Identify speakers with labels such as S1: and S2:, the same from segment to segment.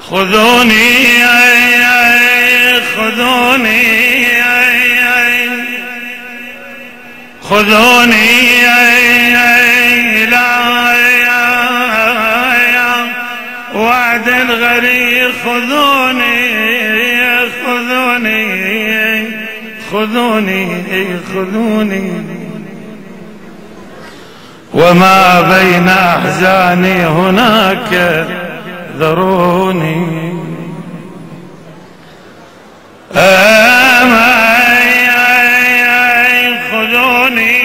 S1: خذوني خذوني خذوني وعد الغريق خذوني خذوني خذوني خذوني وما بين أحزاني هناك ذروني خذوني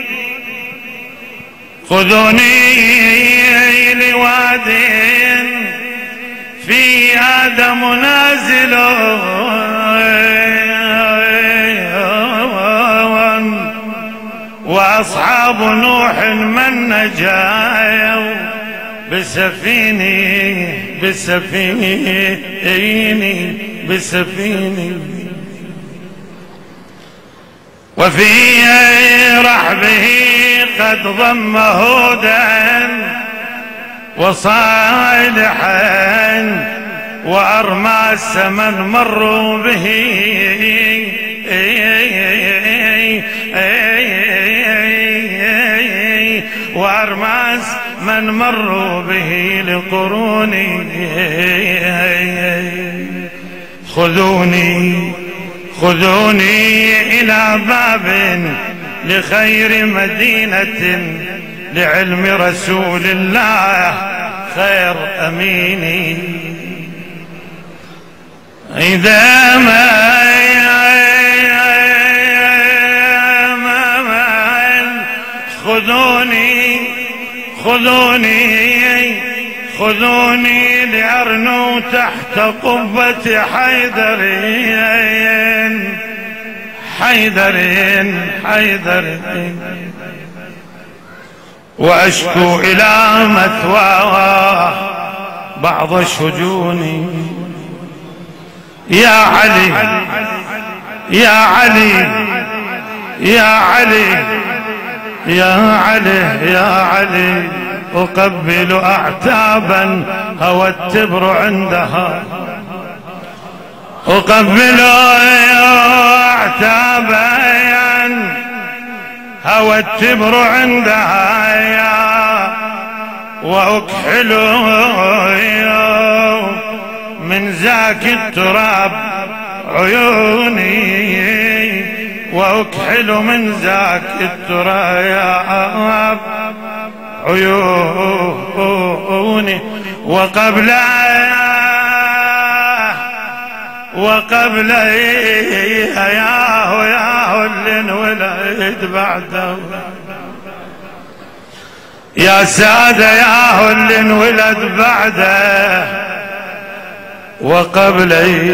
S1: خذوني لواد في آدم نازل وأصحاب نوح من نجا بسفيني بسفيني وفي رحبه قد ضم هودا وصالحا وأرمى السمن مروا به وأرمى من مروا به لقروني خذوني خذوني إلى باب لخير مدينة لعلم رسول الله خير أميني إذا ما خذوني خذوني خذوني لأرنو تحت قبة حيدرين وأشكو إلى مثواه بعض شجوني يا علي يا علي يا علي يا علي يا علي أقبل أعتابا هوى التبر عندها أقبل أعتابا هوى التبر عندها وأكحل من ذاك التراب عيوني وأكحل من ذاك التراب عيوني وقبل ياهو اللي انولد بعده يا سادة ياهو اللي انولد بعده وقبل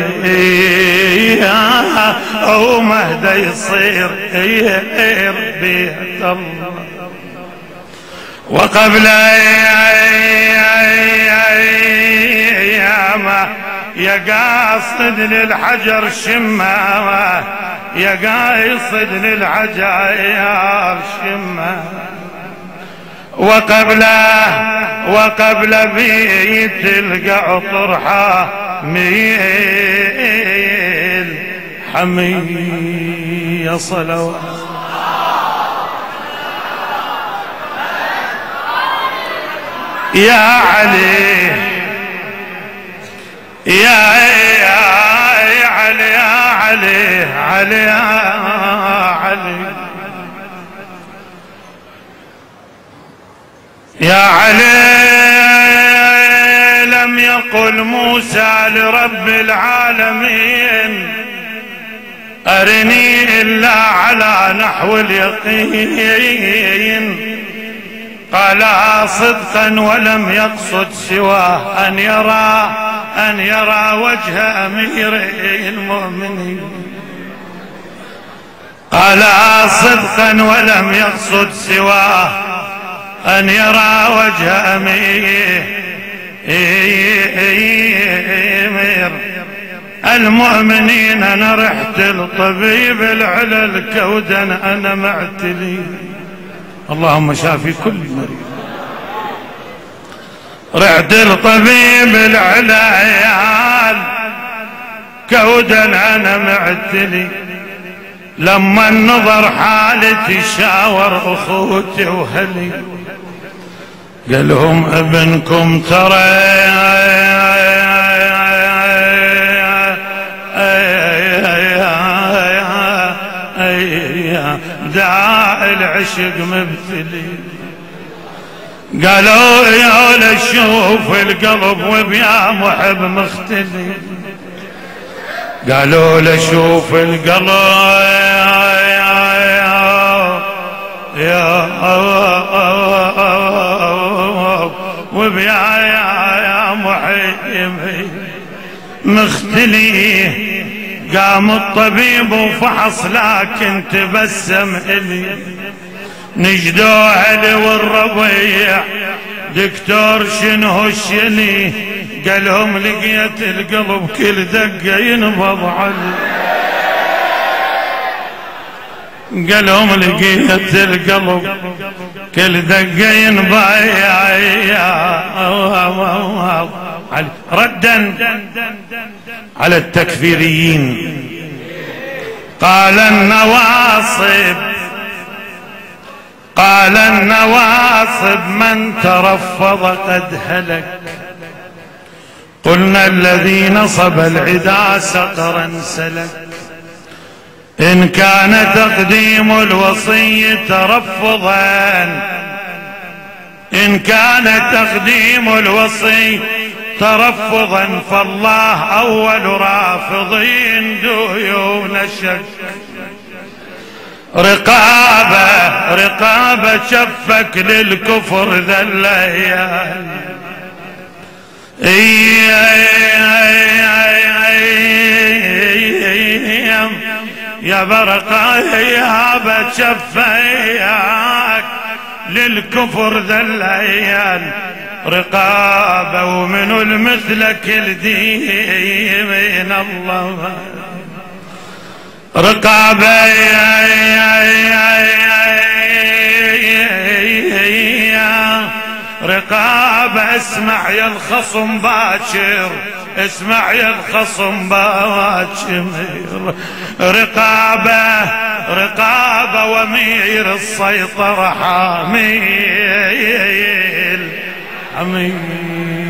S1: أو مهدى يصير بيت الله وقبل ما يقاصد للحجر شمه يقاصد للحجر شمه وقبل بيت القعطر حميل حمية صلوات يا علي يا علي يا علي علي يا علي يا علي لم يقل موسى لرب العالمين أرني إلا على نحو اليقين قال صدقا ولم يقصد سواه أن يرى وجه أمير المؤمنين قال صدقا ولم يقصد سواه أن يرى وجه أمير المؤمنين. أنا رحت لطبيب العلل كودا أنا معتلي، اللهم شافي كل مريض. رعد الطبيب العليال كودا انا معتلي، لما النظر حالتي شاور اخوتي وهلي، قالهم ابنكم ترى داعي العشق مبتلي. قالوا يا لشوف القلب وبيا محب مختلي، قالوا لشوف القلب يا وبيا يا محب مختلي. قام الطبيب وفحص لكن تبسم إلي، نجدوا علي والربيع دكتور شنو الشلي، قالهم لقيت القلب كل دقة ينبض علي، قالهم لقيت القلب كل دقة ينبض علي. ردا على التكفيريين قال النواصب من ترفض قد هلك، قلنا الذي نصب العدا سقرا سلك، إن كان تقديم الوصي ترفضا، إن كان تقديم الوصي ترفضا، فالله أول رافضين ديون الشك. رقابة شفك للكفر ذا الليال، يا برقة يا بتشفيك للكفر ذا الليال، رقابة ومنو المثلك الدين من الله، رقابة رقابة اسمع يا الخصم باكر، اسمع يا الخصم باكر، رقابة وامير السيطرة حميل.